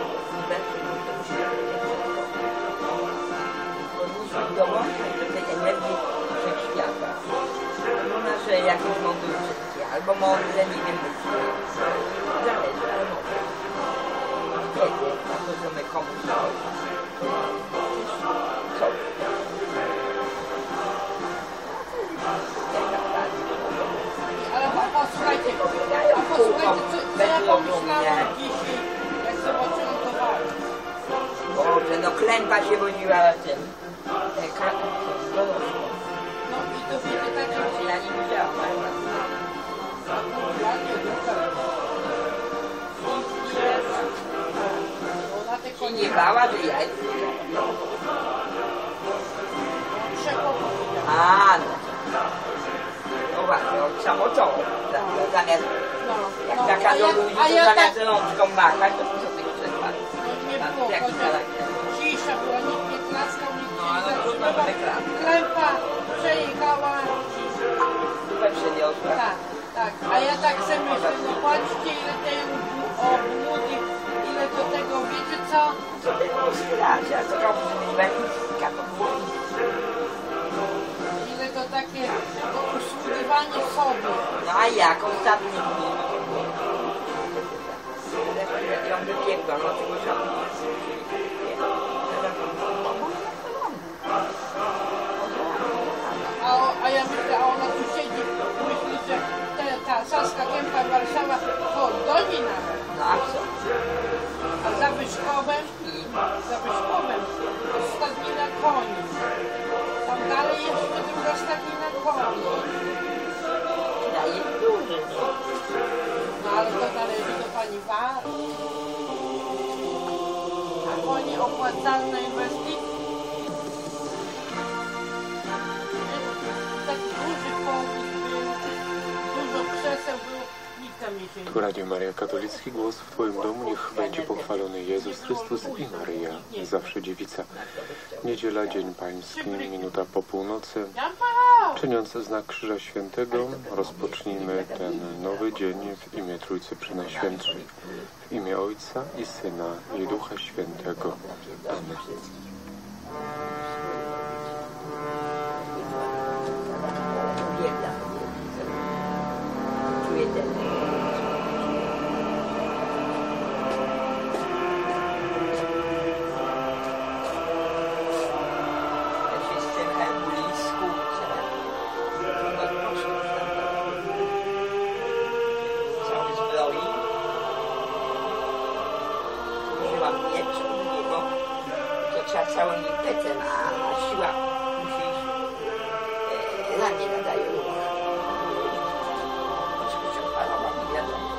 Powinniśmy dołączać do tej energii wszechświata. No nasze jakieś mądre życie, albo mądre, nie wiem, myśli. Zależy, ale mądre. Wtedy możemy komuś coś. Coś. Ale po- posłuchajcie, a posłuchajcie, co, co ja pomyślałam dzisiaj, jak zobaczyłam to walkę. Boże, no klępa się wodziła tym. E, ka- dorosłą. No i to wiecie, tak jak Ja nie widziałam. ja nie wiem, ona te Się nie bała, że ja... A, no. No właśnie, od samoczoło. Zamiast, jak taka do ludzi, to zamiast rączką machać, to co ty chcesz patrzeć? nie Tam było, jaki chociaż charakter. cisza była, nikt nie klaskał, nikt No, nie ale trudno, zatrzymywał. żeby klaskał. Klępa przejechała, Dupę przyniosła. tak, tak. A ja tak sobie myślę, no patrzcie ile tej obłudy, ile do tego, wiecie co? Co ty było strać, a co robisz, żebyś walizka to było? Ile to takie to usługiwanie sobie. No a jak? Ostatni dni. Ja ją wypiekłam, no tego żadnego nie A, o- a ja myślę, a ona tu siedzi, myśli, że te, ta Saska Kępa Warszawa to do niej nawet. No a co? A za Wyszkowem, za Wyszkowem to stadnina koni. Tam dalej jeszcze druga stadnina koni. Daje duży. No ale to należy do pani Wa. A konie opłacalna inwestycja. Taki duży powóz był, dużo krzeseł było, nikt tam nie siedział. Tu Radio Maria Katolicki, głos w Twoim domu, niech będzie pochwalony Jezus Chrystus i Maryja, zawsze dziewica. Niedziela, Dzień Pański, minuta po północy. Czyniąc znak Krzyża Świętego, rozpocznijmy ten nowy dzień w imię Trójcy Przenajświętszej, w imię Ojca i Syna i Ducha Świętego. Amen. siła musi e, na mnie nadaje ruch. Chwalowa mi wiadomo.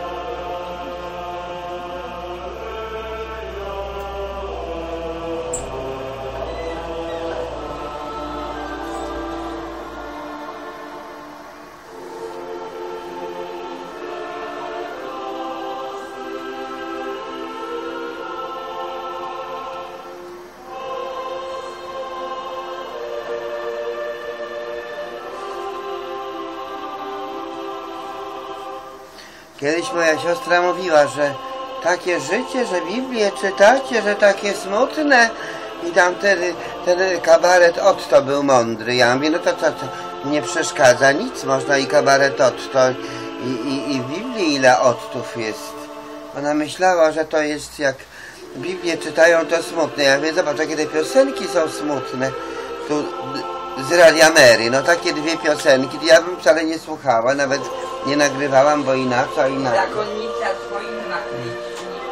Kiedyś moja siostra mówiła, że takie życie, że Biblię czytacie, że takie smutne. I tam wtedy ten kabaret Otto był mądry. Ja mówię, no to co, to nie przeszkadza nic, można i kabaret Otto, i, i, i w Biblii ile Ottów jest. Ona myślała, że to jest jak Biblię czytają, to smutne. Ja mówię, zobacz, jakie te piosenki są smutne. Tu z Radia Mary, no takie dwie piosenki, to ja bym wcale nie słuchała, nawet nie nagrywałam, bo i na co, i na Zakonnica swoim nakryć.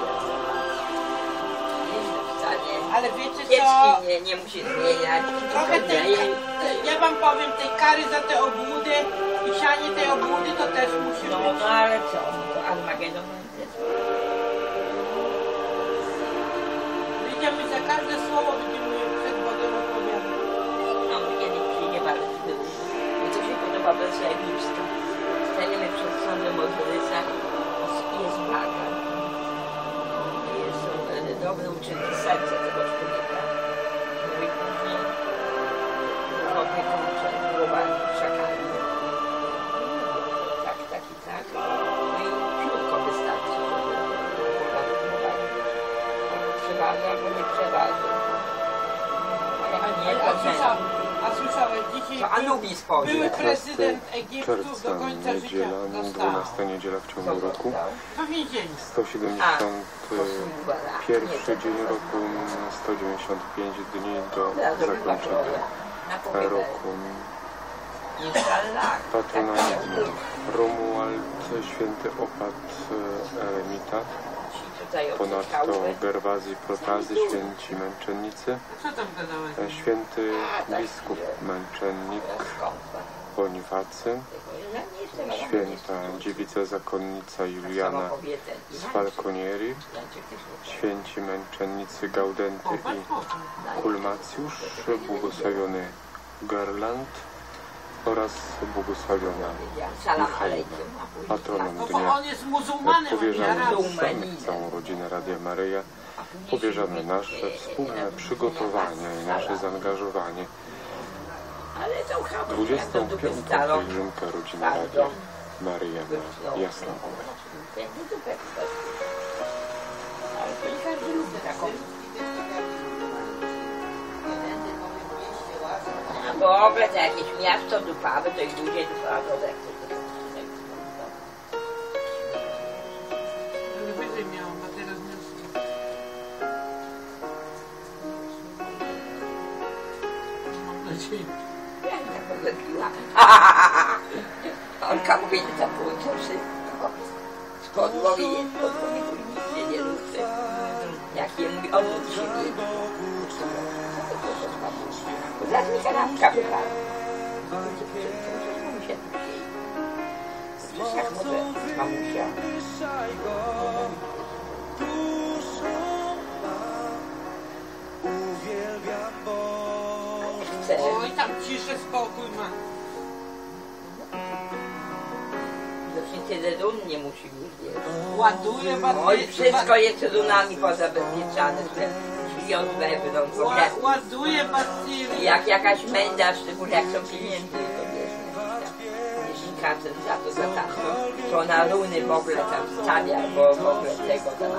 Ale wiecie co? Kiecki nie, nie musi zmieniać. Trochę tej, ja wam powiem, tej kary za te obłudy i sianie tej obłudy to też musi No, być. no ale co? No to Armagedon jest. Będziemy za każde słowo będziemy przed Bogiem odpowiadać. No, kiedyś przyjdzie bardzo był. Mi to się podoba wersja egipska. Stajemy przed sądem Ozyrysa. Jest waga. Są dobre uczynki serca tego człowieka. No i później wody kurcze, głowami, krzakami. Tak, tak i tak. No i piórko wystarczy, żeby głowa wyglądała. Przeważa albo nie przeważa. A jak nie, A, to słyszałeś, a słyszałeś, dzisiaj to Anubis powie. były prezydent Egiptu do czerwca, końca życia niedziela, został dwunasta niedziela w ciągu roku. w więzieniu. sto siedemdziesiąt pierwszy dzień roku, sto dziewięćdziesiąt pięć dni do zakończenia roku. Patronat Romuald, święty opat eremita, ponadto Gerwazy Protazy, święci męczennicy, Co tam gadałeś? święty biskup męczennik Bonifacy, święta dziewica zakonnica Juliana z Falconieri, święci męczennicy Gaudenty i Kulmacjusz, błogosławiony Gerland oraz błogosławiona Michalina, patronem No bo dnia. on jest muzułmanem, Powierzamy a nie sami całą rodzinę Radia Maryja, powierzamy nasze wspólne przygotowania i nasze zaangażowanie dwudziestą piątą pielgrzymkę rodziny Radia Maryja na Jasną Górę. A w ogóle to jakieś miasto dupawe, to i ludzie dupawe odechcą. Nie będzie miał, ma teraz miasto. Mam nadzieję. Olka mówi, że tam było to wszystko. Z podłogi jest, podłogi tu nic się nie ruszy. Jak je mówi, on od siebie. Zaraz mi kanapka wypadła. Mamusia tu siedzi. Przecież jak może mamusia. Chcę. Oj, tam ciszę, spokój ma. Właśnie tyle run nie musi już wiesz. Ładuje was. Oj, wszystko jest runami pozabezpieczane, że drzwi od wewnątrz. w ogóle. Ładuje bacyli. Jak jakaś menda, szczególnie jak są pieniędzy, to wiesz, jeśli kacet za to, za tamto, to ona runy w ogóle tam stawia, bo w ogóle tego tam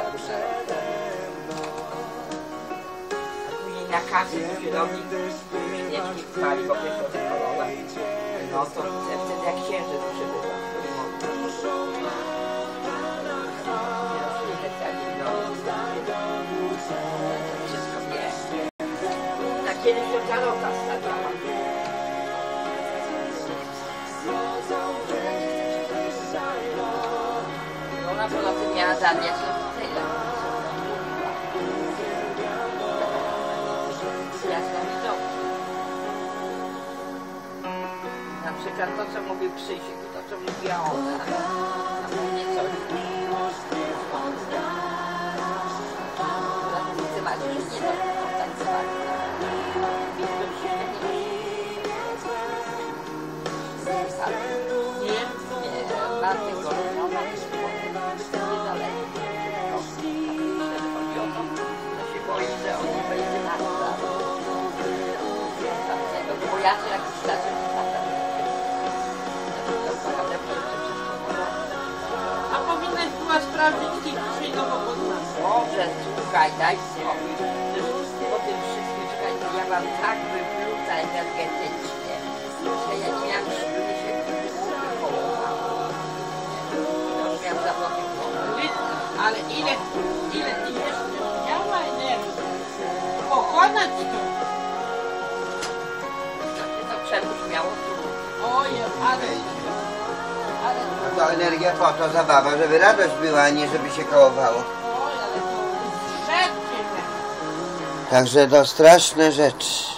później na kasy to się robi, śmieci chwali, w ogóle to kolorowe. No to wtedy jak księżyc przybywa. Wszystko wie. Na kiedyś to Karota stawiała. Ona poza tym miała zamiar, że tyle. Jasno mi dobrze. przykład to, co mówi Krzysiek i to, co mówiła ona, a mnie coś. Tańcowali, już nie to tańcowali. Nie? Nie, na tego robiona jest niedaleko. Chodzi o to, że się boi, że on nie będzie na to. Bo ja się jakiś czas A powinnaś była sprawdzić tych dzisiaj nowo pod nas. Dobrze, słuchaj, daj spokój. Po tym wszystkim, słuchajcie, ja mam tak wypluta energetycznie, że ja nie miałam siły się wywołać. Już miałam zawodnik głowy. Ale ile, ile ty jeszcze miała energii pokonać to? To Przemuś miało Oj, ale... ale No to energia po to, zabawa, żeby radość była, a nie żeby się kołowało. oj, ale to rzeczy. Także to straszne rzeczy.